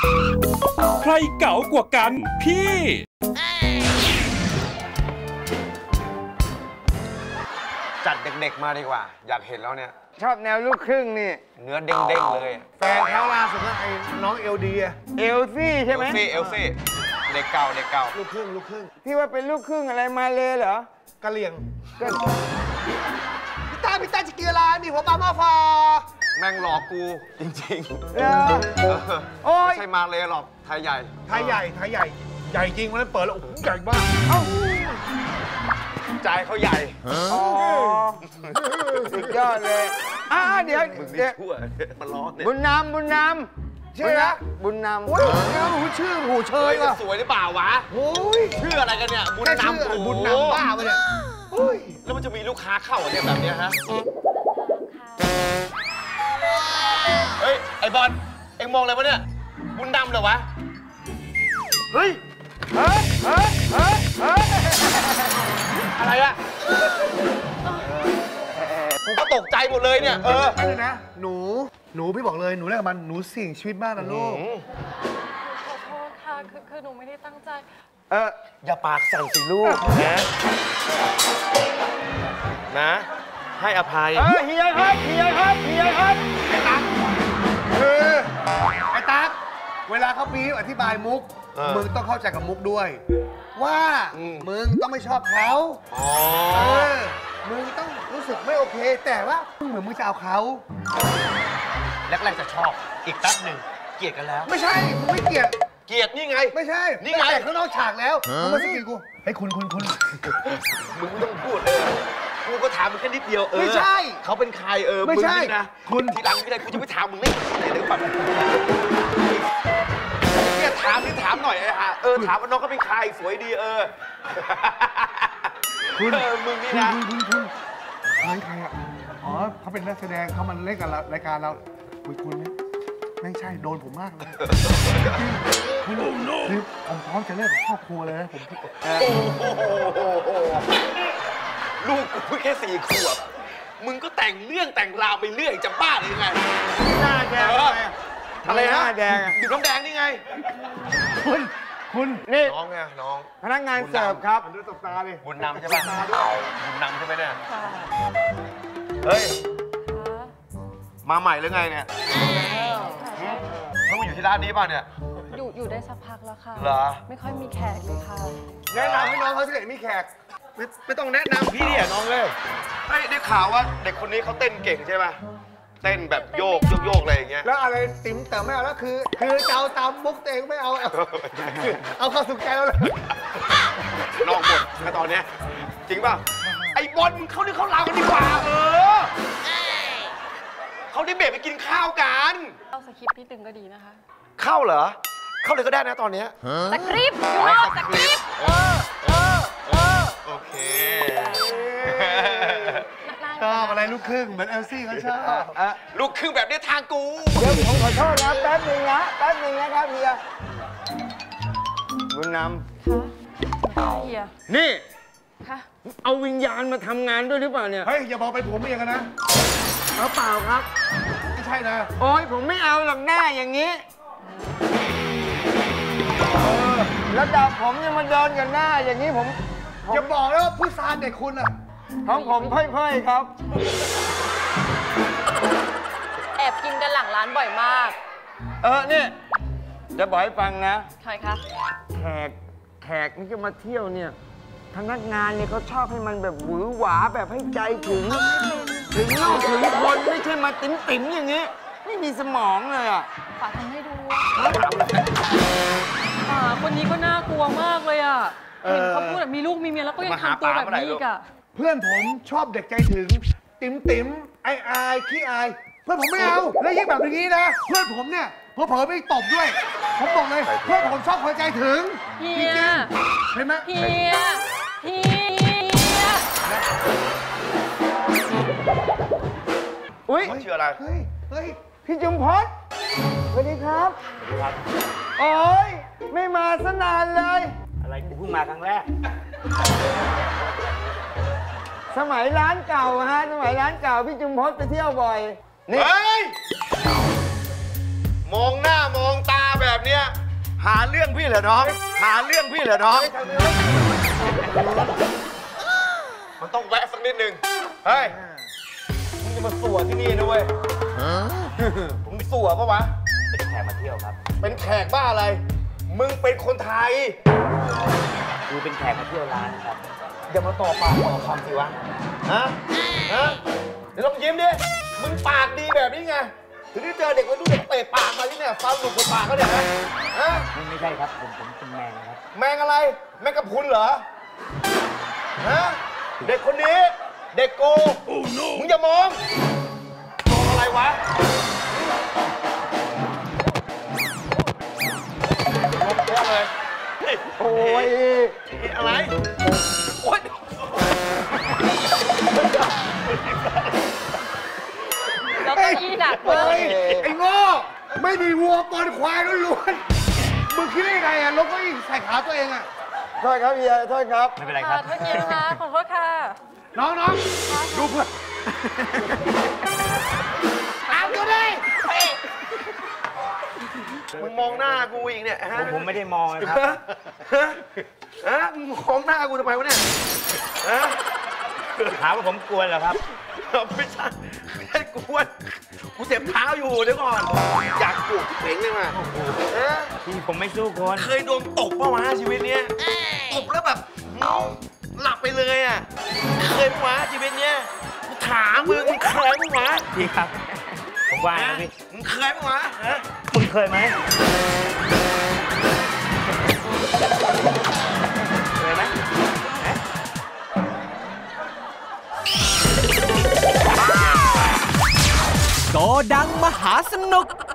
ใครเก๋ากว่ากันพี่จัดเด็กๆมาดีกว่าอยากเห็นแล้วเนี่ยชอบแนวลูกครึ่งนี่เนื้อเด้งๆเลยแฟนเขาล่าสุดนะไอ้น้องเอลดีเอลซี่ใช่ไหมเอลซี่เด็กเก่าลูกครึ่งพี่ว่าเป็นลูกครึ่งอะไรมาเลยเหรอกะเหรี่ยงพี่ตาจะกินอะไรมีหัวปลาหม้อฟอแม่งหลอกกูจริงๆโอ้ยไม่ใช่มาเลยหรอกไทยใหญ่ใหญ่จริงวันนั้นเปิดแล้วโอ้โหใหญ่มากใจเขาใหญ่สุดยอดเลยเดี๋ยวมันร้อนเนี่ยบุญนำชื่อละบุญนำโอ้ยชื่อหูเชยว่ะสวยหรือเปล่าวะโอ้ยชื่ออะไรกันเนี่ยบุญนำบุญนำบ้าไปเนี่ยแล้วมันจะมีลูกค้าเข้าเนี่ยแบบนี้ฮะเฮ้ยไอบอลเอ็งมองอะไรวะเนี่ยบุญนำเหรอวะเฮ้ยอะไรอะกูก็ตกใจหมดเลยเนี่ยไม่เลยนะหนูพี่บอกเลยหนูเล่นกับมันหนูเสี่ยงชีวิตมากนะลูกขอโทษค่ะคือหนูไม่ได้ตั้งใจอย่าปากสั่นสิลูกนะให้อภัยเฮียครับไอ้ตั๊กคือไอ้ตั๊กเวลาเขาบีบอธิบายมุกมึงต้องเข้าใจกับมุกด้วยว่ามึงต้องไม่ชอบเขามึงต้องรู้สึกไม่โอเคแต่ว่าเหมือนมึงจะเอาเขาแรกๆจะชอบอีกแป๊บหนึ่งเกลียดกันแล้วไม่ใช่มึงไม่เกลียดนี่ไงไม่ใช่นี่ไงแต่ข้างนอกฉากแล้วมึงมาสกิลกูเฮ้ยคุณมึงไม่ต้องพูดกูก็ถามมึงแค่นิดเดียวไม่ใช่เขาเป็นใครไม่ใช่นะคุณทีหลังที่ใดกูจะไม่ถามมึงไม่เดี๋ยวก่อนเนี่ยถามหน่อยถามว่าน้องเขาเป็นใครสวยดีคุณมึงนี่นะคุณใครอ่ะอ๋อเขาเป็นนักแสดงเขามันเล่นกับรายการเราคุณไม่ใช่โดนผมมากเลยคือผมพร้อมจะเลิกกับครอบครัวเลยนะผมลูกกูแค่4 ขวบมึงก็แต่งเรื่องแต่งราวไปเรื่อยจะบ้าหรือไงหน้าแดงอะไรฮะแดงดื่มน้ำแดงนี่ไงคุณนี่น้องไงน้องพนักงานเสิร์ฟครับดูตบตาดิบุญนำใช่ป่ะบุญนำใช่ไหมเนี่ยเฮ้ยมาใหม่หรือไงเนี่ยเพิ่งมาอยู่ที่ร้านนี้ป่ะเนี่ยอยู่ได้สักพักแล้วค่ะเหรอไม่ค่อยมีแขกเลยค่ะแนะนำให้น้องเขาสิมีแขกไม่ต้องแนะนำพี่เนี่ยน้องเลยได้ข่าวว่าเด็กคนนี้เขาเต้นเก่งใช่ป่ะเต้นแบบโยกอะไรอย่างเงี้ยแล้วอะไรติ๋มแต่ไม่เอาแล้วคือจะเอาตามมุกตัวเองไม่เอาเข้าสุขใจแล้วเลยนอกหมดนะตอนเนี้ยจริงป่ะไอ้บอลเขาที่เขาลากันดีกว่าเขาได้เบรกไปกินข้าวกันเอาสคริปต์นิดนึงก็ดีนะคะเข้าเหรอเข้าเลยก็ได้นะตอนนี้สคริปต์สคริปต์โอเคชอบอะไรลูกครึ่งเหมือนเอลซี่เขาชอบลูกครึ่งแบบนี้ทางกูเดี๋ยวผมขอโทษนะแป๊บนึงนะครับเฮียบุญนำเฮียนี่เอาวิญญาณมาทำงานด้วยหรือเปล่าเนี่ยเฮ้ยอย่าบอกเป็นผมเองนะเปล่าครับไม่ใช่นะโอ้ยผมไม่เอาหรอกหน้าอย่างนี้ระดับผมยังมาโดนกันหน้าอย่างนี้ผมอย่าบอกแล้วว่าผู้ชายเด็กคุณอะของผมค่อยๆครับแอบกินกันหลังร้านบ่อยมากนี่จะบอกให้ฟังนะใครคะแขกนี่จะมาเที่ยวเนี่ยพนักงานเนี่ยเขาชอบให้มันแบบหวือหวาแบบให้ใจถึงโลกถึงคนไม่ใช่มาติ๋มอย่างนี้ไม่มีสมองเลยอ่ะฝากทำให้ดูคนนี้ก็น่ากลัวมากเลยอ่ะเห็นเขาพูดแบบมีลูกมีเมียแล้วก็ยังทำตัวแบบนี้อีกอ่ะเพื่อนผมชอบเด็กใจถึงติ๋มอายขี้อายเพื่อนผมไม่เอาแล้วยิ่งแบบนี้นะเพื่อนผมเนี่ยเผลอๆไปตบด้วยผมบอกเลยเพื่อนผมชอบคนใจถึงจริงเห็นไหมเฮียอุ้ยชื่ออะไรเฮ้ยพี่จุมพศสวัสดีครับโอ้ยไม่มาซะนานเลยอะไรกูเพิ่งมาครั้งแรกสมัยร้านเก่าสมัยร้านเก่าพี่จุมพศไปเที่ยวบ่อยนี่มองหน้ามองตาแบบเนี้ยหาเรื่องพี่เหรอน้อง หาเรื่องพี่เหรอน้อง มันต้องแวะสักนิดนึง เฮ้ย มึงจะมาสัวที่นี่นะเว้ยมึงสัวปะวะเป็นแขกมาเที่ยวครับเป็นแขกบ้าอะไร มึงเป็นคนไทยกูเป็นแขกมาเที่ยวร้านครับอย่ามาต่อปากต่อคำสิวะ ฮะ ฮะ เดี๋ยวลองยิ้มดิ มึงปากดีแบบนี้ไง ถึงได้เจอเด็กวัยรุ่นเด็กเตะปากมาที่เนี่ยฟันหลุดกับปากเขาเนี่ยนะฮะไม่ใช่ครับ ผมเป็นแมงครับแมงอะไร แมงกะพรุนเหรอ ฮะ เด็กคนนี้ เด็กโก มึงอย่ามอง มองอะไรวะมองตัวเลยโอ้ยอะไร โอ๊ยแล้วก็อี้หนักเลเฮ้ยย ไอ้โง่ ไม่มีวัวปนควายล้วนๆมึงคิดได้ไงอ่ะรถก็อีกใส่ขาตัวเองอ่ะโทษครับเฮียโทษครับ ไม่เป็นไรคค่ะรับโทษทีนะคะขอโทษค่ะน้องดูเพื่อนตามกูดิมึงมองหน้ากูอีกเนี่ยฮะผมไม่ได้มองครับฮะมึงมองหน้ากูทำไมวะเนี่ยฮะถามว่าผมกวนเหรอครับไม่ใช่กวนกูเจ็บเท้าอยู่เดี๋ยวก่อน อยากปลุกเพ่งเลยมาฮะที่ผมไม่สู้คนเคยโดนตบปะวะชีวิตเนี้ยตบแล้วแบบหลับไปเลยอ่ะ เคยปะวะชีวิตเนี้ยกูถามมึงเคยปะวะพี่ครับ ผมว่านะพี่มึงเคยปะวะฮะมึงเคยไหมเคยไหมโกดังมหาสนุก